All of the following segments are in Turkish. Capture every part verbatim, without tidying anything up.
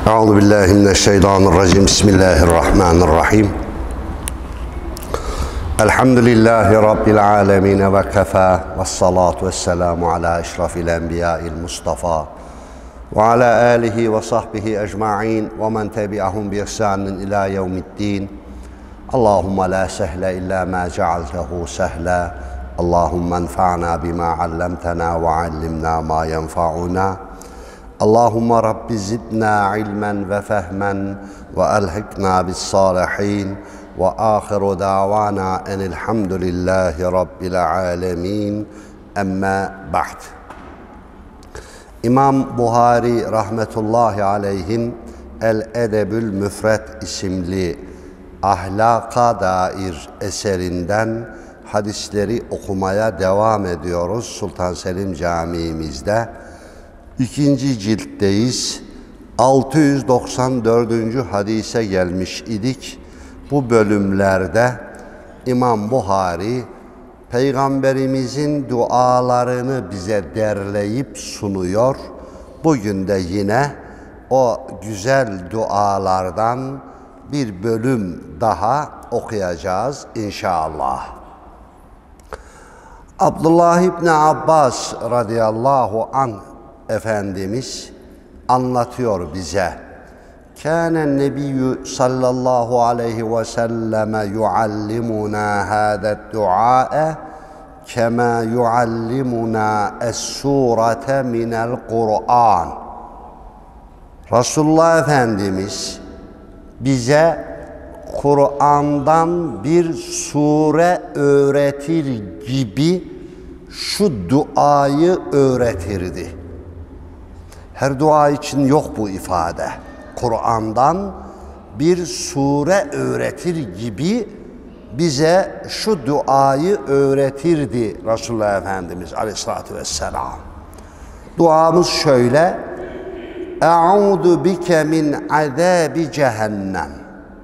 Euzu billahi mineşşeytanirracim. Bismillahirrahmanirrahim. Elhamdülillahi rabbil alamin ve kefa. Ves salatu vesselamu ala eşrafil enbiya'il mustafa ve ala alihi ve sahbihi ecmaîn ve men tebi'ahum bi ihsanin ila yevmiddin. Allahumme la sehle illa ma cealtehu sehla. Allahumme enfa'na bima allamtana ve allimna ma yenfa'una. Allahümme Rabbi zidna ilmen ve fehmen ve elhikna bis salihin ve ahiru davana enilhamdülillahi Rabbil alemin. Emme ba'd. İmam Buhari rahmetullahi aleyhin El Edebül Müfret isimli ahlaka dair eserinden hadisleri okumaya devam ediyoruz Sultan Selim Camii'mizde. İkinci ciltteyiz. altı yüz doksan dördüncü hadise gelmiş idik. Bu bölümlerde İmam Buhari Peygamberimizin dualarını bize derleyip sunuyor. Bugün de yine o güzel dualardan bir bölüm daha okuyacağız inşallah. Abdullah İbni Abbas radıyallahu anh Efendimiz anlatıyor bize. Kânen nebiyyü sallallahu aleyhi ve selleme yuallimuna hâdet duâe kemâ yuallimuna es-sûrete minel Kur'an. Resulullah Efendimiz bize Kur'an'dan bir sure öğretir gibi şu duayı öğretirdi. Her dua için yok bu ifade. Kur'an'dan bir sure öğretir gibi bize şu duayı öğretirdi Resulullah Efendimiz aleyhissalatü vesselam. Duamız şöyle: Eûzu bike min azâbi cehennem.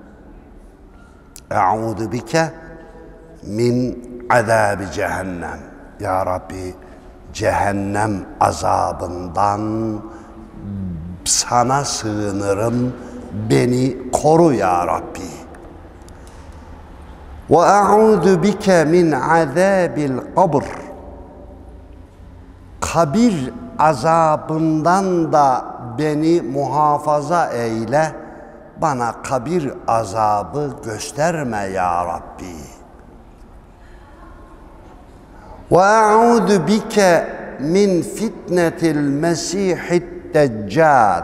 Eûzu bike min azâbi cehennem. Ya Rabbi, cehennem azabından sana sığınırım, beni koru ya Rabbi. Ve eûzu bike min azâbil kabr. Kabir azabından da beni muhafaza eyle, bana kabir azabı gösterme ya Rabbi. Ve eûzu bike min fitnetil mesihid deccal.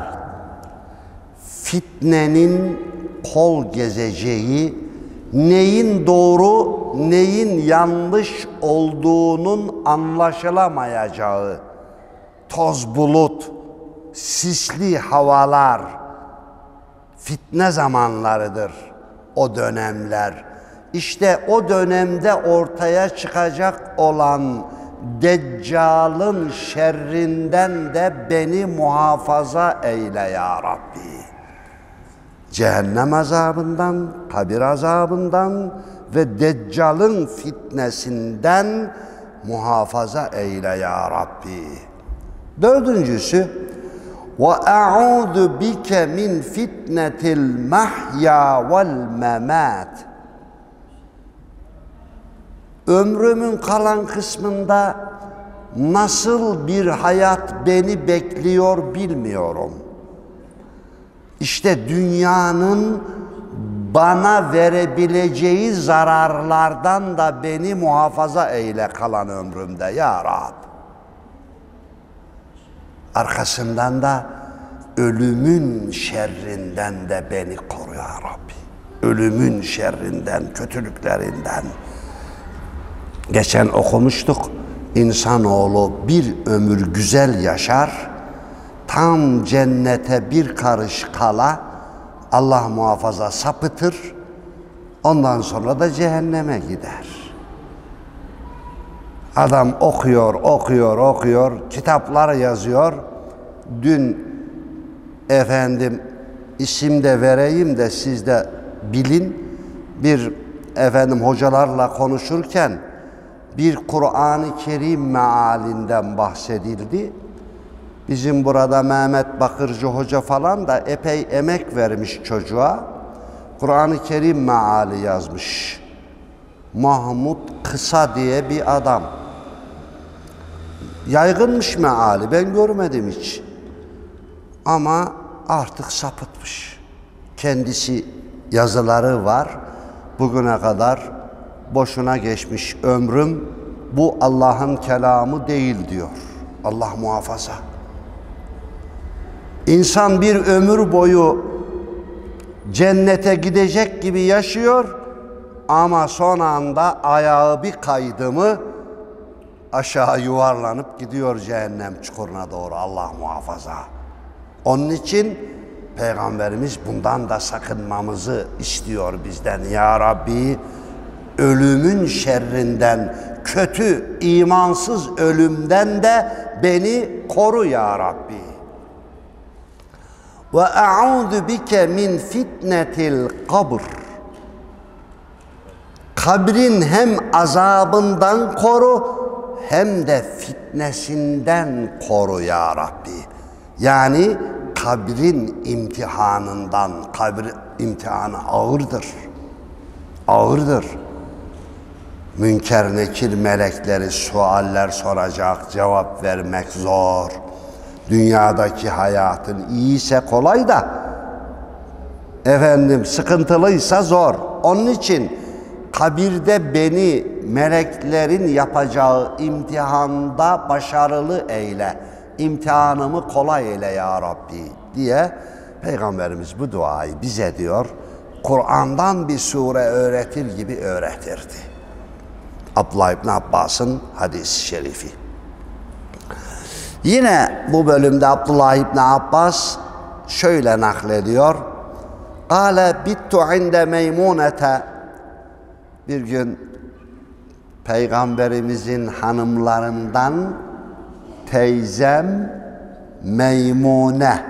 Fitnenin kol gezeceği, neyin doğru, neyin yanlış olduğunun anlaşılamayacağı toz bulut, sisli havalar, fitne zamanlarıdır o dönemler. İşte o dönemde ortaya çıkacak olan Deccal'ın şerrinden de beni muhafaza eyle ya Rabbi. Cehennem azabından, kabir azabından ve Deccal'ın fitnesinden muhafaza eyle ya Rabbi. Dördüncüsü, ve eûzu bike min fitnetil mahya vel memat. Ömrümün kalan kısmında nasıl bir hayat beni bekliyor bilmiyorum. İşte dünyanın bana verebileceği zararlardan da beni muhafaza eyle kalan ömrümde ya Rab. Arkasından da ölümün şerrinden de beni koru ya Rabbi. Ölümün şerrinden, kötülüklerinden. Geçen okumuştuk, insanoğlu bir ömür güzel yaşar, tam cennete bir karış kala Allah muhafaza sapıtır, ondan sonra da cehenneme gider. Adam okuyor, okuyor, okuyor, kitaplar yazıyor. Dün efendim isim de vereyim de siz de bilin, bir efendim hocalarla konuşurken bir Kur'an-ı Kerim mealinden bahsedildi. Bizim burada Mehmet Bakırcı Hoca falan da epey emek vermiş çocuğa. Kur'an-ı Kerim meali yazmış. Mahmut Kısa diye bir adam. Yaygınmış meali, ben görmedim hiç. Ama artık sapıtmış. Kendisi yazıları var. Bugüne kadar boşuna geçmiş ömrüm, bu Allah'ın kelamı değil diyor. Allah muhafaza. İnsan bir ömür boyu cennete gidecek gibi yaşıyor ama son anda ayağı bir kaydı mı aşağı yuvarlanıp gidiyor cehennem çukuruna doğru. Allah muhafaza. Onun için Peygamberimiz bundan da sakınmamızı istiyor bizden. Ya Rabbi, ölümün şerrinden, kötü, imansız ölümden de beni koru ya Rabbi. Ve a'udhu bike min fitnetil kabr. Kabrin hem azabından koru hem de fitnesinden koru ya Rabbi. Yani kabrin imtihanından, kabir imtihanı ağırdır. Ağırdır. Münker nekir melekleri sualler soracak, cevap vermek zor. Dünyadaki hayatın iyiyse kolay da, efendim sıkıntılıysa zor. Onun için kabirde beni meleklerin yapacağı imtihanda başarılı eyle, imtihanımı kolay eyle ya Rabbi diye Peygamberimiz bu duayı bize diyor, Kur'an'dan bir sure öğretir gibi öğretirdi. Abdullah İbni Abbas'ın hadis-i şerifi. Yine bu bölümde Abdullah İbni Abbas şöyle naklediyor. Kâle bittu inde meymunete. Bir gün Peygamberimizin hanımlarından teyzem Meymune,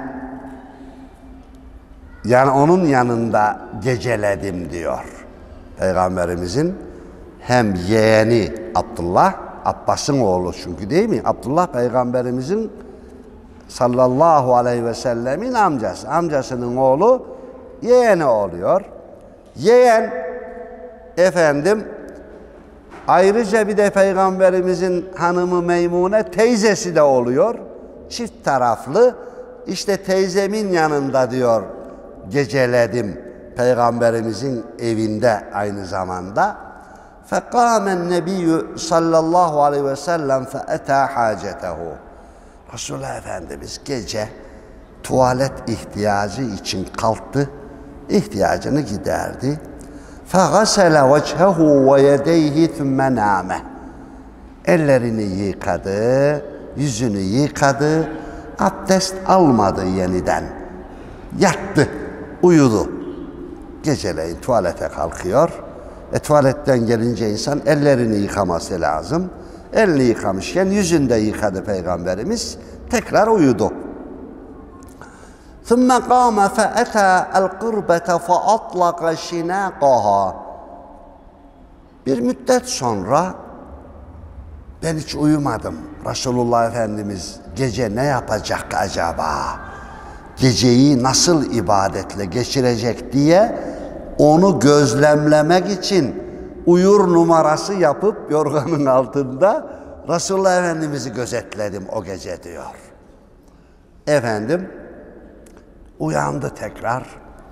yani onun yanında geceledim diyor. Peygamberimizin hem yeğeni Abdullah, Abbas'ın oğlu çünkü değil mi? Abdullah Peygamberimizin sallallahu aleyhi ve sellemin amcası. Amcasının oğlu yeğeni oluyor. Yeğen efendim ayrıca bir de Peygamberimizin hanımı Meymune teyzesi de oluyor. Çift taraflı. İşte teyzemin yanında diyor geceledim. Peygamberimizin evinde aynı zamanda. فَقَامَ النَّبِيُّ sallallahu aleyhi ve sellem فَاَتَى حَاجَتَهُ. Resulullah Efendimiz gece tuvalet ihtiyacı için kalktı, ihtiyacını giderdi. فَغَسَلَ وَجْهَهُ وَيَدَيْهِ ثُمَّ نَامَ. Ellerini yıkadı, yüzünü yıkadı, abdest almadı yeniden. Yattı, uyudu. Geceleyin tuvalete kalkıyor. E tuvaletten gelince insan ellerini yıkaması lazım. Elini yıkamışken yüzünü de yıkadı Peygamberimiz. Tekrar uyudu. ثُمَّ قَامَ فَأَتَى الْقُرْبَةَ فَأَطْلَقَ شِنَاقَهَا. Bir müddet sonra ben hiç uyumadım. Resulullah Efendimiz gece ne yapacak acaba? Geceyi nasıl ibadetle geçirecek diye onu gözlemlemek için uyur numarası yapıp yorganın altında Resulullah Efendimiz'i gözetledim o gece diyor. Efendim uyandı tekrar.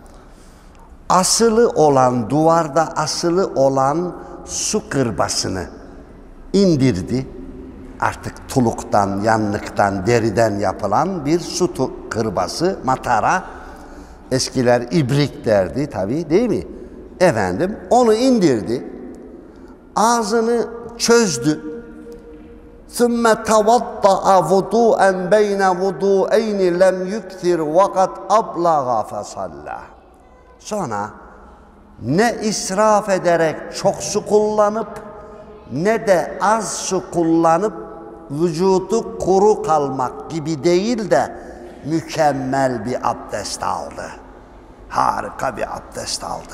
Asılı olan, duvarda asılı olan su kırbasını indirdi. Artık tuluktan, yanlıktan, deriden yapılan bir su kırbası, matara. Eskiler ibrik derdi tabii, değil mi? Efendim onu indirdi. Ağzını çözdü. ثُمَّ تَوَضَّعَ وُضُوءًا بَيْنَ وُضُوءَيْنِ لَمْ يُكْثِرْ وَقَدْ أَبْلَغَ فَصَلَّى. Sonra ne israf ederek çok su kullanıp ne de az su kullanıp vücudu kuru kalmak gibi değil de mükemmel bir abdest aldı. Harika bir abdest aldı.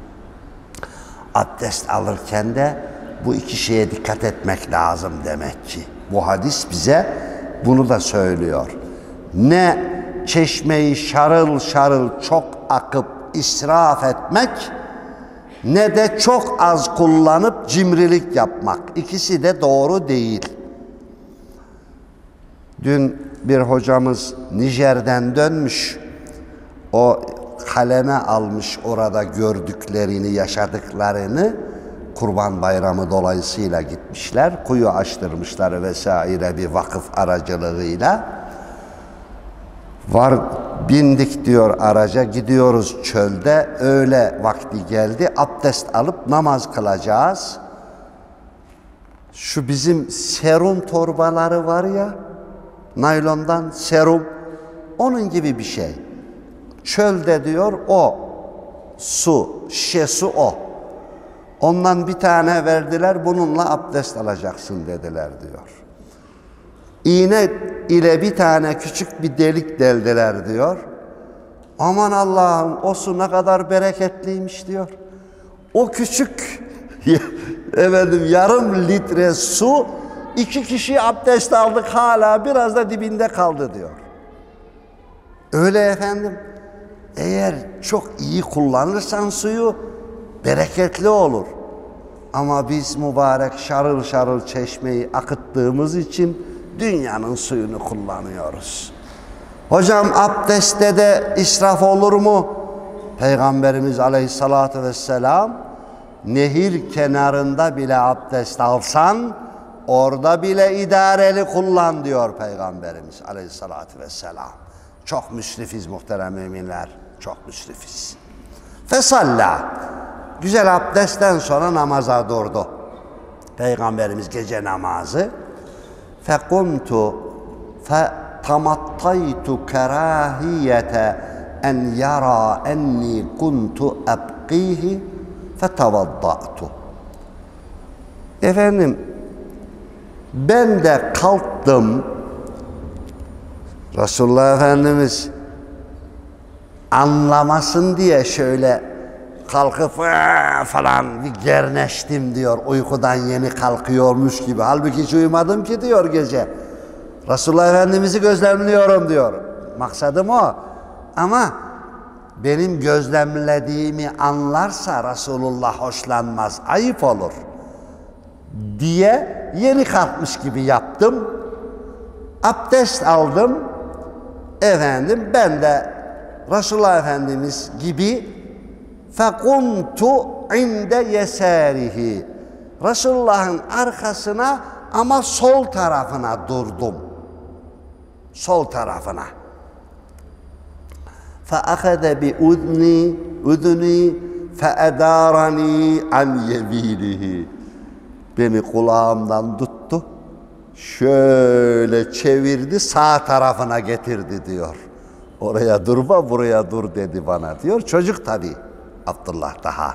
Abdest alırken de bu iki şeye dikkat etmek lazım demek ki. Bu hadis bize bunu da söylüyor. ne çeşmeyi şarıl şarıl çok akıp israf etmek, ne de çok az kullanıp cimrilik yapmak. İkisi de doğru değil. Dün bir hocamız Nijer'den dönmüş. O kaleme almış orada gördüklerini, yaşadıklarını. Kurban Bayramı dolayısıyla gitmişler. Kuyu açtırmışlar vesaire bir vakıf aracılığıyla. Var, bindik diyor araca, gidiyoruz çölde. Öğle vakti geldi. Abdest alıp namaz kılacağız. Şu bizim serum torbaları var ya, naylondan serum, onun gibi bir şey. Çölde diyor o su, şişesi o. Ondan bir tane verdiler, bununla abdest alacaksın dediler diyor. İğne ile bir tane küçük bir delik deldiler diyor. Aman Allah'ım, o su ne kadar bereketliymiş diyor. O küçük efendim yarım litre su, iki kişi abdest aldık, hala biraz da dibinde kaldı diyor. Öyle efendim. Eğer çok iyi kullanırsan suyu bereketli olur. Ama biz mübarek şarıl şarıl çeşmeyi akıttığımız için dünyanın suyunu kullanıyoruz. Hocam abdestte de israf olur mu? Peygamberimiz aleyhissalatü vesselam, nehir kenarında bile abdest alsan orada bile idareli kullan diyor Peygamberimiz aleyhissalatü vesselam. Çok müsrifiz muhterem müminler, çok müsrifiz. Fesalla, güzel abdestten sonra namaza durdu. Peygamberimiz gece namazı. Fekumtu fetamattaytu kerahiyete en yara enni kuntu ebqihi fetevadda'tu. Efendim, ben de kalktım. Resulullah Efendimiz anlamasın diye şöyle kalkıp falan bir gerneştim diyor, uykudan yeni kalkıyormuş gibi. Halbuki hiç uyumadım ki diyor gece. Resulullah Efendimiz'i gözlemliyorum diyor. Maksadım o. Ama benim gözlemlediğimi anlarsa Resulullah hoşlanmaz, ayıp olur diye yeni kalkmış gibi yaptım. Abdest aldım. Efendim ben de Resulullah Efendimiz gibi fekuntu inde yesarihi, Resulullah'ın arkasına ama sol tarafına durdum. Sol tarafına. Feahade bi udni udni feedarani an yeminihi. Beni kulağımdan tuttu. Şöyle çevirdi, sağ tarafına getirdi diyor. Oraya durma, buraya dur dedi bana diyor. Çocuk tabii Abdullah daha.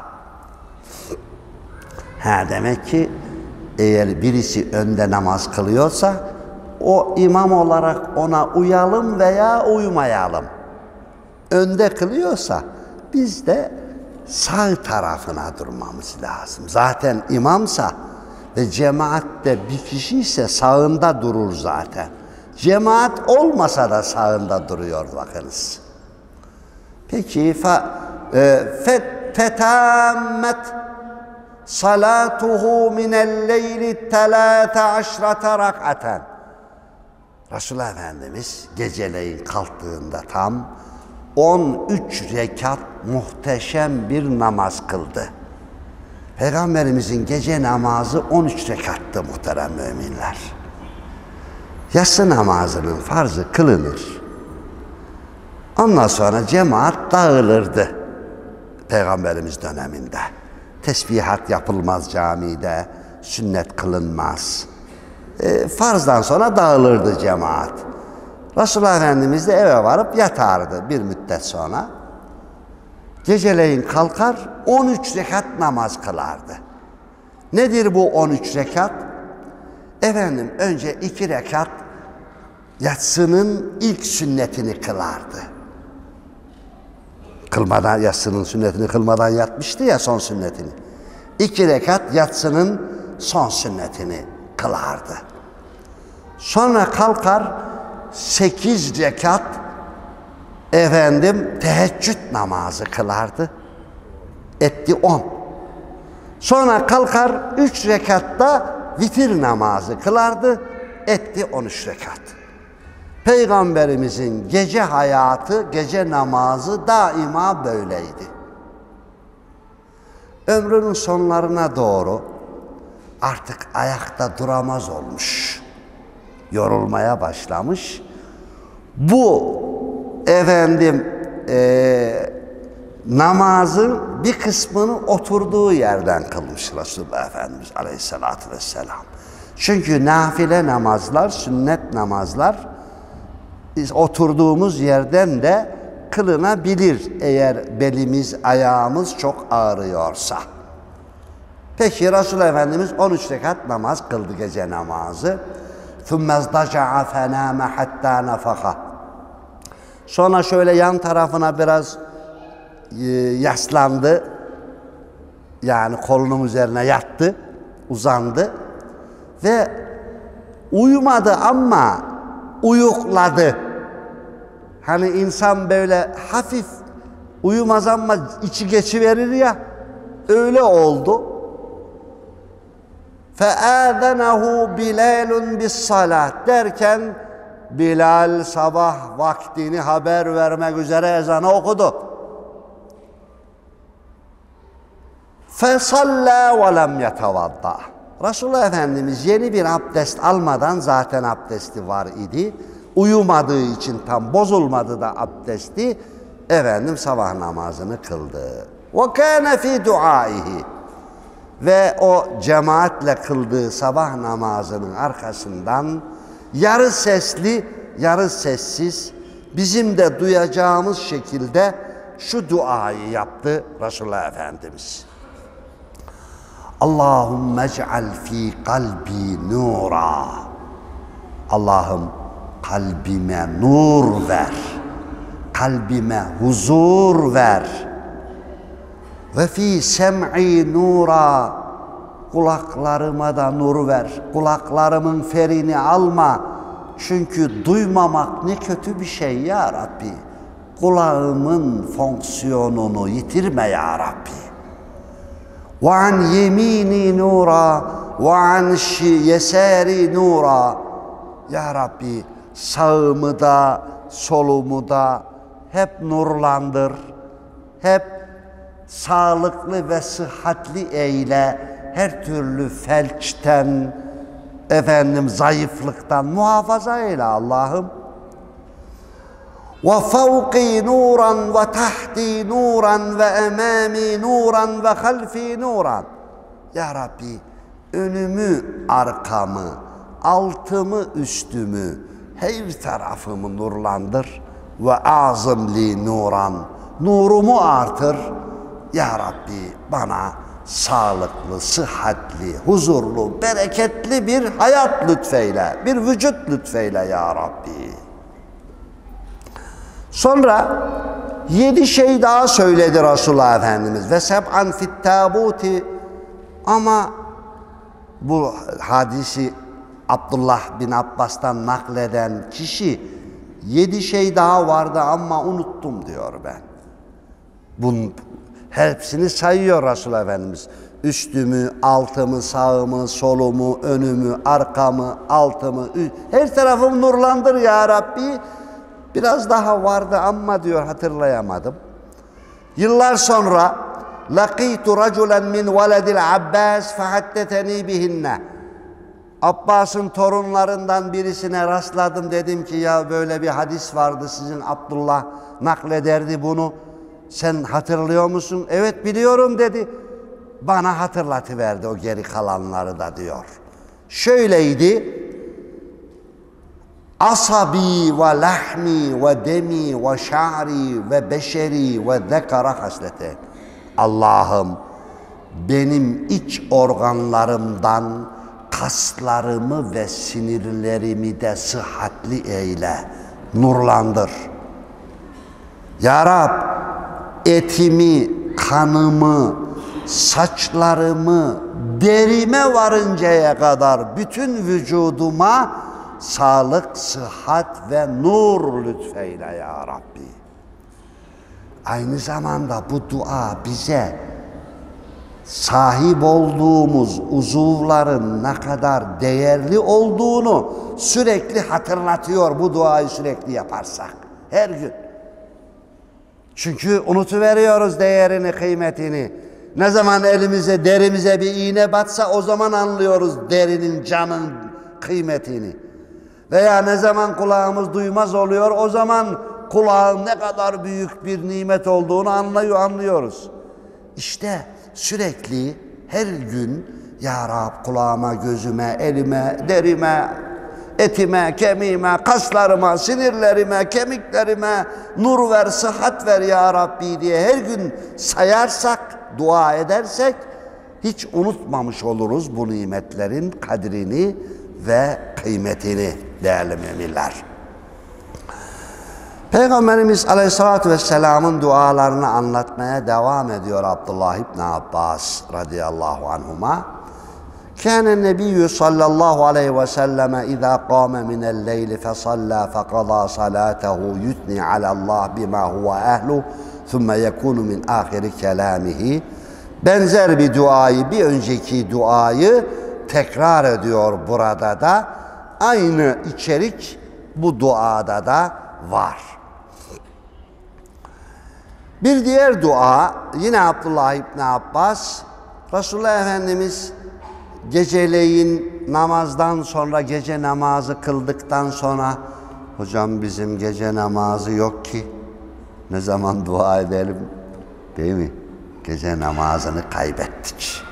Ha, demek ki eğer birisi önde namaz kılıyorsa o imam olarak ona uyalım veya uymayalım. Önde kılıyorsa biz de sağ tarafına durmamız lazım. Zaten imamsa ve cemaatte bir kişi ise sağında durur zaten. Cemaat olmasa da sağında duruyor bakınız. Peki fetammet salatuhu minel leyli telâte aşrate rak'aten. Resulullah Efendimiz geceleyin kalktığında tam on üç rekat muhteşem bir namaz kıldı. Peygamberimizin gece namazı on üç rekattı muhterem müminler. Yatsı namazının farzı kılınır. Ondan sonra cemaat dağılırdı Peygamberimiz döneminde. Tesbihat yapılmaz camide, sünnet kılınmaz. E, farzdan sonra dağılırdı cemaat. Resulullah Efendimiz de eve varıp yatardı bir müddet sonra. Geceleyin kalkar on üç rekat namaz kılardı. Nedir bu on üç rekat? Efendim önce iki rekat yatsının ilk sünnetini kılardı. Kılmadan, yatsının sünnetini kılmadan yatmıştı ya, son sünnetini. İki rekat yatsının son sünnetini kılardı. Sonra kalkar sekiz rekat efendim teheccüd namazı kılardı. Etti on. Sonra kalkar üç rekatta vitir namazı kılardı. Etti on üç rekat. Peygamberimizin gece hayatı, gece namazı daima böyleydi. Ömrünün sonlarına doğru artık ayakta duramaz olmuş. Yorulmaya başlamış. Bu efendim e, namazın bir kısmını oturduğu yerden kılmış Resulullah Efendimiz Aleyhisselatü Vesselam. Çünkü nafile namazlar, sünnet namazlar biz oturduğumuz yerden de kılınabilir eğer belimiz, ayağımız çok ağrıyorsa. Peki Resulullah Efendimiz on üç rekat namaz kıldı, gece namazı. ثُمَّ ازْدَجَعَ فَنَامَ حَتَّى نَفَخَ. Sonra şöyle yan tarafına biraz e, yaslandı. Yani kolunun üzerine yattı, uzandı ve uyumadı ama uyukladı. Hani insan böyle hafif uyumaz ama içi geçiverir ya, öyle oldu. فَاَذَنَهُ بِلَالٌ بِالصَّلَاةِ derken Bilal sabah vaktini haber vermek üzere ezanı okudu. فَصَلَّى وَلَمْ يَتَوَضَّعَ. Resulullah Efendimiz yeni bir abdest almadan, zaten abdesti var idi, uyumadığı için tam bozulmadı da abdesti, efendim sabah namazını kıldı. وَكَانَ فِي دُعَائِهِ. Ve o cemaatle kıldığı sabah namazının arkasından yarı sesli, yarı sessiz, bizim de duyacağımız şekilde şu duayı yaptı Resulullah Efendimiz. Allahümme ec'al fi kalbi nura. Allah'ım kalbime nur ver, kalbime huzur ver. Ve fi sem'i nura, kulaklarıma da nur ver. Kulaklarımın ferini alma. Çünkü duymamak ne kötü bir şey ya Rabbi. Kulağımın fonksiyonunu yitirme ya Rabbi. Ve an yemini nura ve an yesari nura. Ya Rabbi sağımı da solumu da hep nurlandır. Hep sağlıklı ve sıhhatli eyle, her türlü felçten, efendim zayıflıktan muhafaza eyle Allah'ım. Ve fevki nuran ve tahti nuran ve emami nuran ve halfi nuran. Ya Rabbi önümü, arkamı, altımı, üstümü, her tarafımı nurlandır. Ve azimli nuran, nurumu artır. Ya Rabbi bana sağlıklı, sıhhatli, huzurlu, bereketli bir hayat lütfeyle, bir vücut lütfeyle ya Rabbi. Sonra yedi şey daha söyledi Resulullah Efendimiz. Ve seb'an fit tabuti. Ama bu hadisi Abdullah bin Abbas'tan nakleden kişi yedi şey daha vardı ama unuttum diyor ben. Bunun hepsini sayıyor Resulullah Efendimiz. Üstümü, altımı, sağımı, solumu, önümü, arkamı, altımı, her tarafımı nurlandır ya Rabbi. Biraz daha vardı ama diyor hatırlayamadım. Yıllar sonra laqitu raculen min veledil Abbas fehaddeteni bihinne. Abbas'ın torunlarından birisine rastladım, dedim ki ya böyle bir hadis vardı, sizin Abdullah naklederdi bunu. Sen hatırlıyor musun? Evet biliyorum dedi. Bana hatırlatıverdi o geri kalanları da diyor. Şöyleydi. Asabi ve lahmi ve demi ve şa'ri ve beşeri ve zekara haslete. Allah'ım benim iç organlarımdan kaslarımı ve sinirlerimi de sıhhatli eyle, nurlandır. Ya Rab, etimi, kanımı, saçlarımı, derime varıncaya kadar bütün vücuduma sağlık, sıhhat ve nur lütfeyle ya Rabbi. Aynı zamanda bu dua bize sahip olduğumuz uzuvların ne kadar değerli olduğunu sürekli hatırlatıyor bu duayı sürekli yaparsak. Her gün. Çünkü unutuveriyoruz değerini, kıymetini. Ne zaman elimize, derimize bir iğne batsa o zaman anlıyoruz derinin, canın kıymetini. Veya ne zaman kulağımız duymaz oluyor o zaman kulağın ne kadar büyük bir nimet olduğunu anlıyor, anlıyoruz. İşte sürekli her gün ya Rab kulağıma, gözüme, elime, derime, etime, kemiğime, kaslarıma, sinirlerime, kemiklerime nur ver, sıhhat ver ya Rabbi diye her gün sayarsak, dua edersek hiç unutmamış oluruz bu nimetlerin kadrini ve kıymetini değerli müminler. Peygamberimiz Aleyhisselatü Vesselam'ın dualarını anlatmaya devam ediyor Abdullah İbni Abbas radıyallahu anhuma. Kâne nebiyyü sallallahu aleyhi ve selleme izâ qâme minel leyli fesallâ fekadâ salâtehu yutni alallâh bimâ huve ehlu thumme yekûnu min âhiri kelâmihi. Benzer bir duayı, bir önceki duayı tekrar ediyor burada da. Aynı içerik bu duada da var. Bir diğer dua yine Abdullah İbni Abbas, Resulullah Efendimiz geceleyin namazdan sonra, gece namazı kıldıktan sonra, hocam bizim gece namazı yok ki ne zaman dua edelim, değil mi? Gece namazını kaybettik.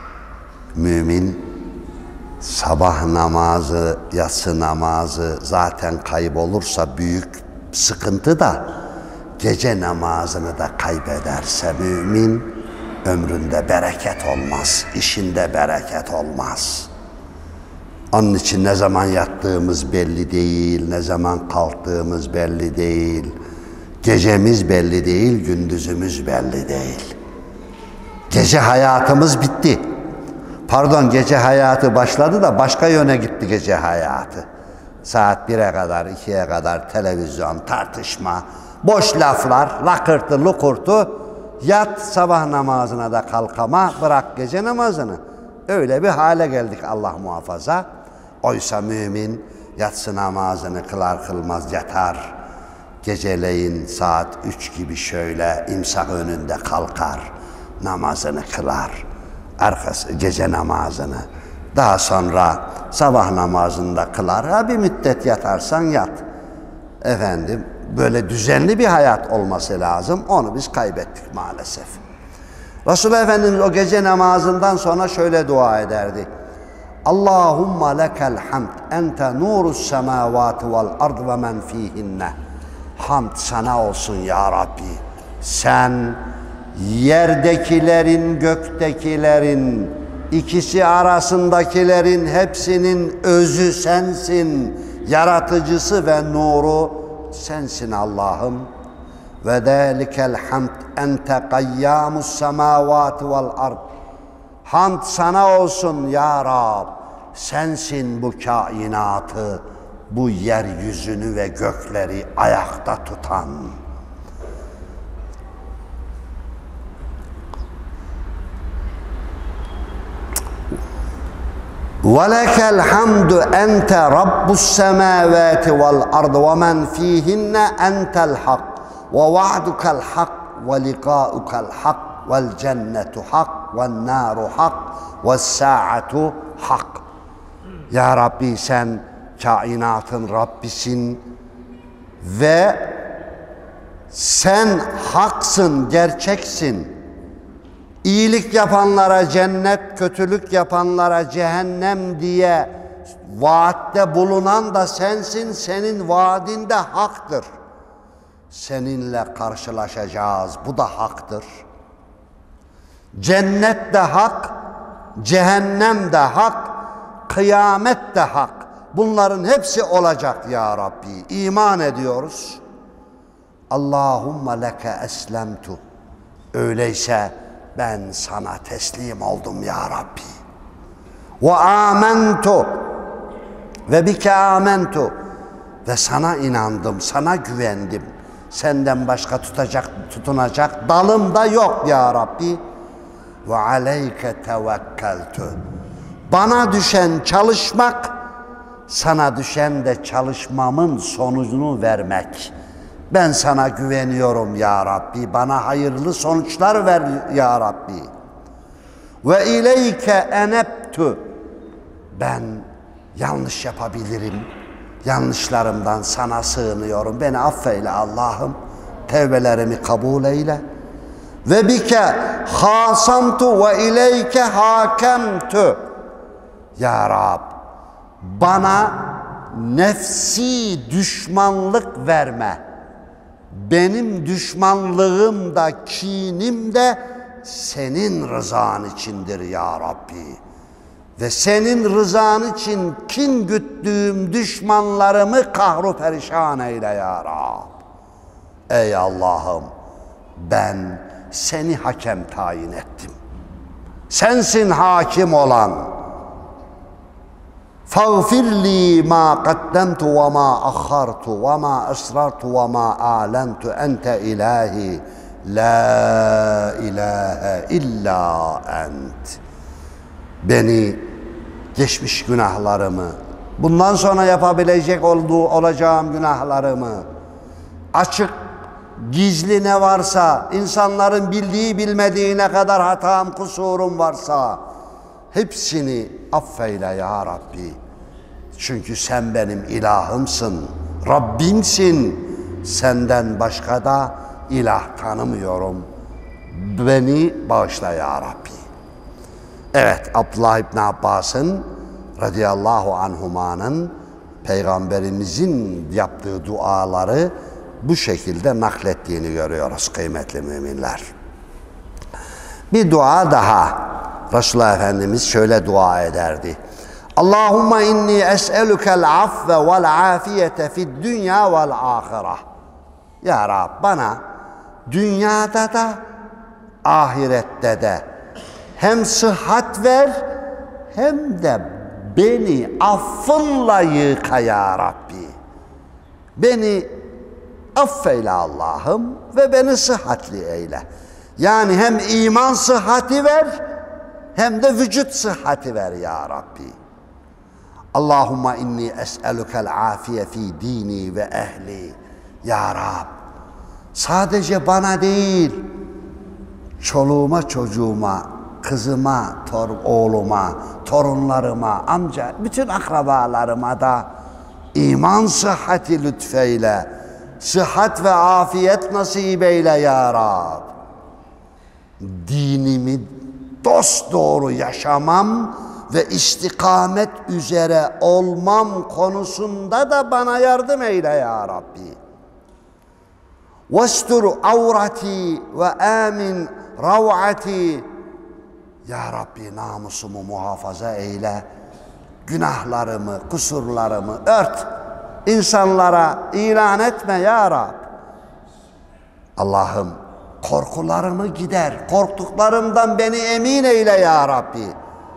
Mümin sabah namazı, yatsı namazı zaten kaybolursa büyük sıkıntı da gece namazını da kaybederse mümin ömründe bereket olmaz, işinde bereket olmaz. Onun için ne zaman yattığımız belli değil, ne zaman kalktığımız belli değil, gecemiz belli değil, gündüzümüz belli değil. Gece hayatımız bitti. Pardon, gece hayatı başladı da başka yöne gitti gece hayatı. Saat bire kadar, ikiye kadar televizyon, tartışma, boş laflar, lakırtı, lukurtu, yat sabah namazına da kalkama, bırak gece namazını. Öyle bir hale geldik Allah muhafaza. Oysa mümin yatsı namazını kılar kılmaz yatar. Geceleyin saat üç gibi şöyle imsak önünde kalkar, namazını kılar. Arkası gece namazını. Daha sonra sabah namazını da kılar. Ha bir müddet yatarsan yat. Efendim böyle düzenli bir hayat olması lazım. Onu biz kaybettik maalesef. Resulullah Efendimiz o gece namazından sonra şöyle dua ederdi. Allahumma lekel hamd ente nurus semavati vel ard ve men fihinne. Hamd sana olsun ya Rabbi. Sen yerdekilerin, göktekilerin, ikisi arasındakilerin hepsinin özü sensin. Yaratıcısı ve nuru sensin Allah'ım. Ve zâlikel hamd ente kayyamus semâvâti vel ard. Hamd sana olsun ya Rab. Sensin bu kainatı, bu yeryüzünü ve gökleri ayakta tutan. وَلَكَ الْحَمْدُ أَنْتَ رَبُّ السَّمَاوَاتِ وَالْأَرْضِ وَمَنْ فِيهِنَّ أَنْتَ الْحَقِّ وَوَعْدُكَ الْحَقِّ وَلِقَاؤُكَ الْحَقِّ وَالْجَنَّةُ حَقٌّ وَالنَّارُ حَقٌّ وَالسَّاعَةُ حَقٌّ. Ya Rabbi sen kainatın Rabbisin ve sen haksın, gerçeksin. İyilik yapanlara cennet, kötülük yapanlara cehennem diye vaatte bulunan da sensin, senin vaadinde haktır. Seninle karşılaşacağız, bu da haktır. Cennet de hak, cehennem de hak, kıyamet de hak. Bunların hepsi olacak ya Rabbi. İman ediyoruz. Allahümme leke eslemtu. Öyleyse ben sana teslim oldum ya Rabbi. Ve amentu. Ve bike amentu, ve sana inandım, sana güvendim. Senden başka tutacak, tutunacak dalım da yok ya Rabbi. Ve aleyke tevekkeltu. Bana düşen çalışmak, sana düşen de çalışmamın sonucunu vermek. Ben sana güveniyorum ya Rabbi. Bana hayırlı sonuçlar ver ya Rabbi. Ve ileyke enebtu. Ben yanlış yapabilirim. Yanlışlarımdan sana sığınıyorum. Beni affeyle Allah'ım. Tevbelerimi kabul eyle. Ve bike hasamtu ve ileyke hakemtu. Ya Rab, bana nefsi düşmanlık verme. Benim düşmanlığım da kinim de senin rızan içindir ya Rabbi. Ve senin rızan için kin güttüğüm düşmanlarımı kahru perişan eyle ya Rab. Ey Allah'ım, ben seni hakem tayin ettim. Sensin hakim olan. فَغْفِرْ لِي مَا قَدَّمْتُ وَمَا أَخَّرْتُ وَمَا أَسْرَرْتُ وَمَا أَعْلَنْتُ أَنْتَ إِلَٰهِي لَا إِلَٰهَ إِلَّا أَنْتِ. Beni, geçmiş günahlarımı, bundan sonra yapabilecek olduğu olacağım günahlarımı, açık, gizli ne varsa, insanların bildiği bilmediği ne kadar hatam, kusurum varsa, hepsini affeyle ya Rabbi. Çünkü sen benim ilahımsın, Rabbimsin. Senden başka da ilah tanımıyorum. Beni bağışla ya Rabbi. Evet, Abdullah İbni Abbas'ın radıyallahu anhumanın Peygamberimizin yaptığı duaları bu şekilde naklettiğini görüyoruz kıymetli müminler. Bir dua daha. Resulullah Efendimiz şöyle dua ederdi. Allahümme inni es'elukel afve vel afiyete fid dünya vel ahireh. Ya Rab, bana dünyada da ahirette de hem sıhhat ver hem de beni affınla yıka ya Rabbi. Beni affeyle Allah'ım ve beni sıhhatli eyle. Yani hem iman sıhhati ver hem de vücut sıhhati ver ya Rabbi. Allahümme inni es'elukel afiye fi dini ve ehli. Ya Rab, sadece bana değil, çoluğuma, çocuğuma, kızıma, tor oğluma, torunlarıma, amca, bütün akrabalarıma da iman sıhhati lütfeyle, sıhhat ve afiyet nasip eyle ya Rab. Dinimi dosdoğru yaşamam ve istikamet üzere olmam konusunda da bana yardım eyle ya Rabbi. Vestur avrati ve amin rav'ati. Ya Rabbi, namusumu muhafaza eyle, günahlarımı, kusurlarımı ört, insanlara ilan etme ya Rab. Allah'ım, korkularımı gider, korktuklarımdan beni emin eyle ya Rabbi.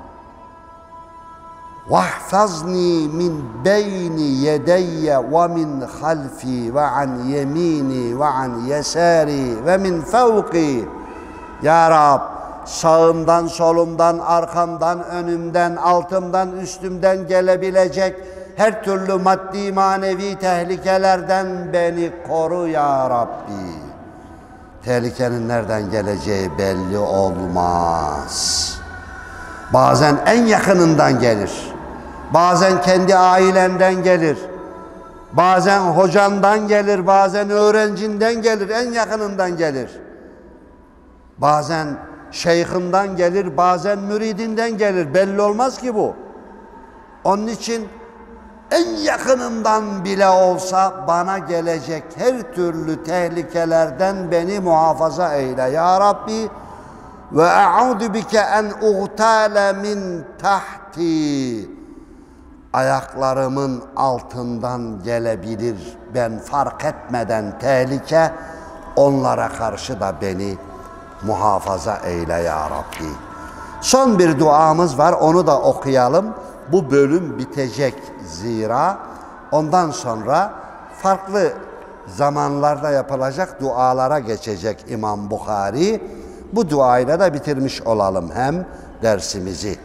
وَاحْفَظْنِي مِنْ بَيْنِ يَدَيَّ وَمِنْ خَلْفِي وَعَنْ يَمِينِي وَعَنْ يَسَارِي وَمِنْ فَوْقِي. Ya Rab, sağımdan, solumdan, arkamdan, önümden, altımdan, üstümden gelebilecek her türlü maddi manevi tehlikelerden beni koru ya Rabbi. Tehlikenin nereden geleceği belli olmaz. Bazen en yakınından gelir. Bazen kendi ailenden gelir. Bazen hocandan gelir, bazen öğrencinden gelir, en yakınından gelir. Bazen şeyhinden gelir, bazen müridinden gelir. Belli olmaz ki bu. Onun için en yakınımdan bile olsa bana gelecek her türlü tehlikelerden beni muhafaza eyle ya Rabbi. Ve e'udu bike en uğtale min tahti. Ayaklarımın altından gelebilir, ben fark etmeden tehlike, onlara karşı da beni muhafaza eyle ya Rabbi. Son bir duamız var, onu da okuyalım. bu bölüm bitecek zira ondan sonra farklı zamanlarda yapılacak dualara geçecek İmam Bukhari. Bu duayla da bitirmiş olalım hem dersimizi.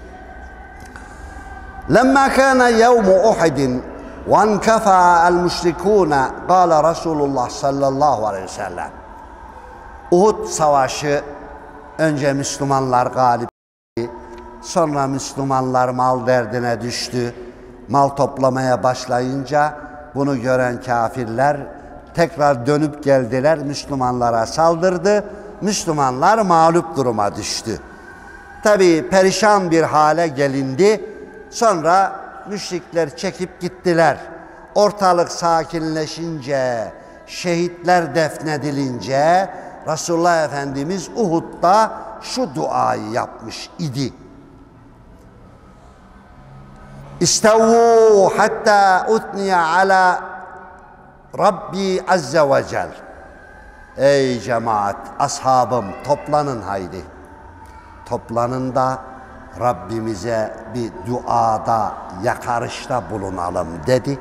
لما كان يوم أحد وانكفى المشركون قال رسول الله صلى الله عليه وسلم Uhud savaşı önce Müslümanlar galip, sonra Müslümanlar mal derdine düştü. Mal toplamaya başlayınca bunu gören kafirler tekrar dönüp geldiler, Müslümanlara saldırdı. Müslümanlar mağlup duruma düştü. Tabii perişan bir hale gelindi. Sonra müşrikler çekip gittiler. Ortalık sakinleşince, şehitler defnedilince Resulullah Efendimiz Uhud'da şu duayı yapmış idi. İstavvu hatta utniye ala Rabbi azze ve cel. Ey cemaat, ashabım toplanın haydi. Toplanın da Rabbimize bir duada, yakarışta bulunalım dedi.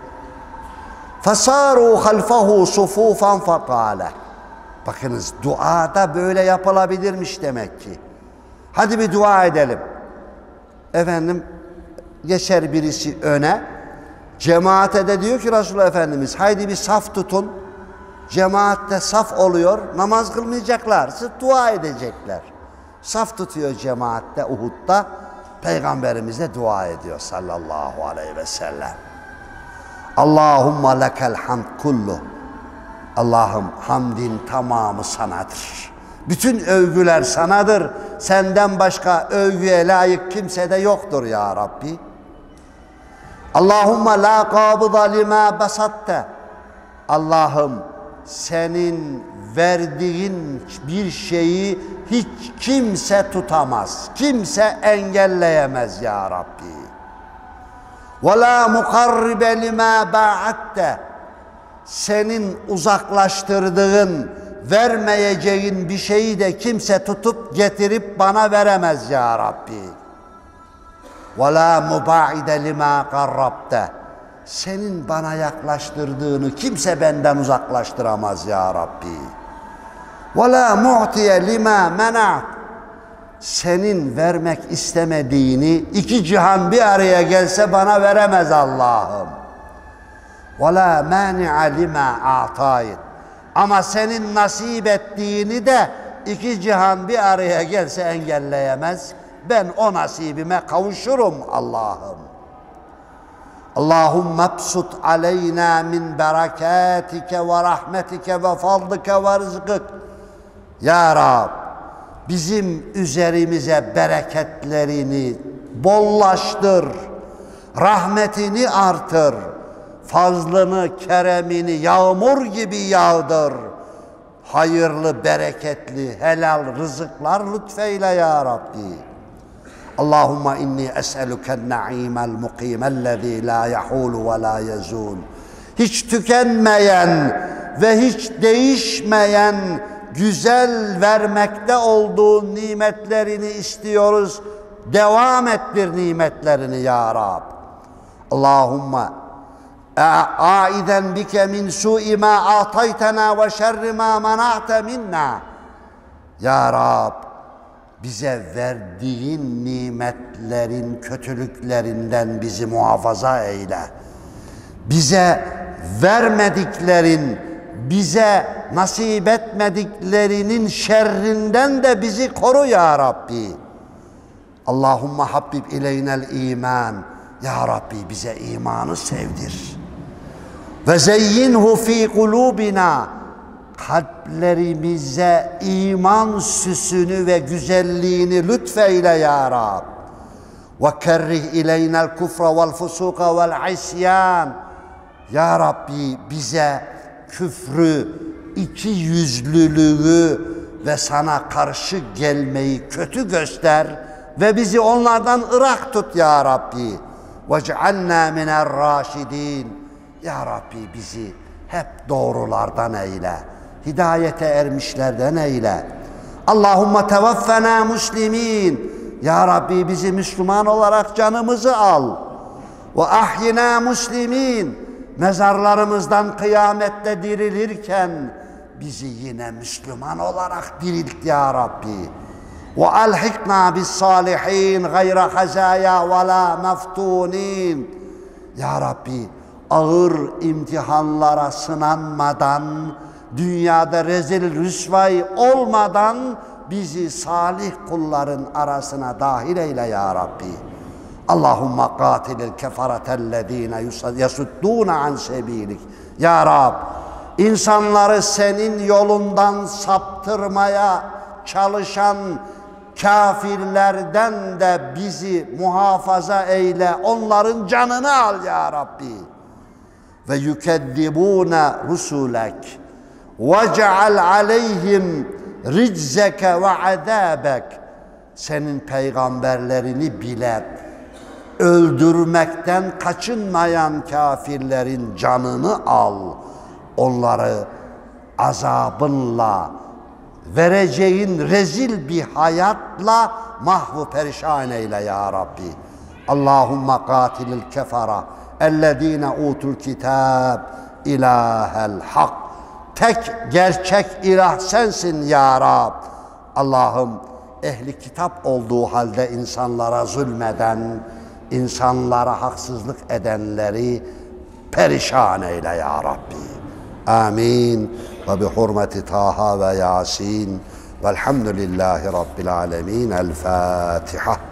فَصَارُوا خَلْفَهُ صُفُوفًا فَقَالَ. Bakınız, duada böyle yapılabilirmiş demek ki. Hadi bir dua edelim. Efendim, geçer birisi öne, cemaate de diyor ki Resulullah Efendimiz, haydi bir saf tutun. Cemaatte saf oluyor, namaz kılmayacaklar, sırf dua edecekler. Saf tutuyor cemaatte Uhud'da, Peygamberimiz de dua ediyor sallallahu aleyhi ve sellem. Allahumma lekel hamd kullu. Allah'ım hamdin tamamı sanadır. Bütün övgüler sanadır. Senden başka övgüye layık kimse de yoktur ya Rabbi. Allahumma la qabıda lima basatte. Allah'ım senin verdiğin bir şeyi hiç kimse tutamaz. Kimse engelleyemez ya Rabbi. Ve la mukarribe lima ba'atte. Senin uzaklaştırdığın, vermeyeceğin bir şeyi de kimse tutup getirip bana veremez ya Rabbi. Ve la mubaide lima qarrabte. Senin bana yaklaştırdığını kimse benden uzaklaştıramaz ya Rabbi. Ve la mu'tiye lima mena'at. Senin vermek istemediğini iki cihan bir araya gelse bana veremez Allah'ım. Ve la mani'a lima a'tayt. Ama senin nasip ettiğini de iki cihan bir araya gelse engelleyemez. Ben o nasibime kavuşurum Allah'ım. Allahümme absut aleyna min berekatike ve rahmetike ve fadlike ve rızkık. Ya Rab, bizim üzerimize bereketlerini bollaştır, rahmetini artır, fazlını, keremini yağmur gibi yağdır. Hayırlı, bereketli, helal rızıklar lütfeyle ya Rabbi. Allahümme inni es'eluken na'imel mukimellezî la yahulu ve la yazûn. Hiç tükenmeyen ve hiç değişmeyen güzel vermekte olduğun nimetlerini istiyoruz. Devam ettir nimetlerini ya Rab. Allahümme a'iden bike min su'i ma ataytena ve şerri ma mana'te minna. Ya Rab, bize verdiğin nimetlerin kötülüklerinden bizi muhafaza eyle. Bize vermediklerin, bize nasip etmediklerinin şerrinden de bizi koru ya Rabbi. Allahümme habbib ileynel iman. Ya Rabbi bize imanı sevdir. Ve zeyyinhu fi kulubina. Kalplerimize iman süsünü ve güzelliğini lütfeyle ya Rab. Ve kerrih ileynel kufra vel fusuka vel isyan. Ya Rabbi bize küfrü, iki yüzlülüğü ve sana karşı gelmeyi kötü göster ve bizi onlardan ırak tut ya Rabbi. وَجْعَلْنَا مِنَ الرَّاشِدِينَ. Ya Rabbi bizi hep doğrulardan eyle, hidayete ermişlerden eyle. Allahümme tevaffena muslimin. Ya Rabbi bizi Müslüman olarak canımızı al. ve ahyina muslimin. Mezarlarımızdan kıyamette dirilirken bizi yine Müslüman olarak dirilt ya Rabbi. Ve alhikna bis salihin gayra hazaya ve la meftunin. Ya Rabbi, ağır imtihanlara sınanmadan, dünyada rezil rüsvay olmadan bizi salih kulların arasına dahil eyle ya Rabbi. Allahümme qatilil keferetellezine yasuddûne an sebilik. Ya Rab, insanları senin yolundan saptırmaya çalışan kafirlerden de bizi muhafaza eyle. Onların canını al ya Rabbi. Ve yükezzibûne rusulek ve ceal aleyhim riczeke ve azâbek. Senin peygamberlerini bile öldürmekten kaçınmayan kafirlerin canını al. Onları azabınla, vereceğin rezil bir hayatla mahvu perişan eyle ya Rabbi. Allahümme qatilil kefara ellezine utul kitab ilahel hak. Tek gerçek ilah sensin ya Rab. Allah'ım, ehli kitap olduğu halde insanlara zulmeden, insanlara haksızlık edenleri perişan eyle ya Rabbi. Amin. Ve bi hurmeti Taha ve Yasin. Velhamdülillahi Rabbil alemin. El Fatiha.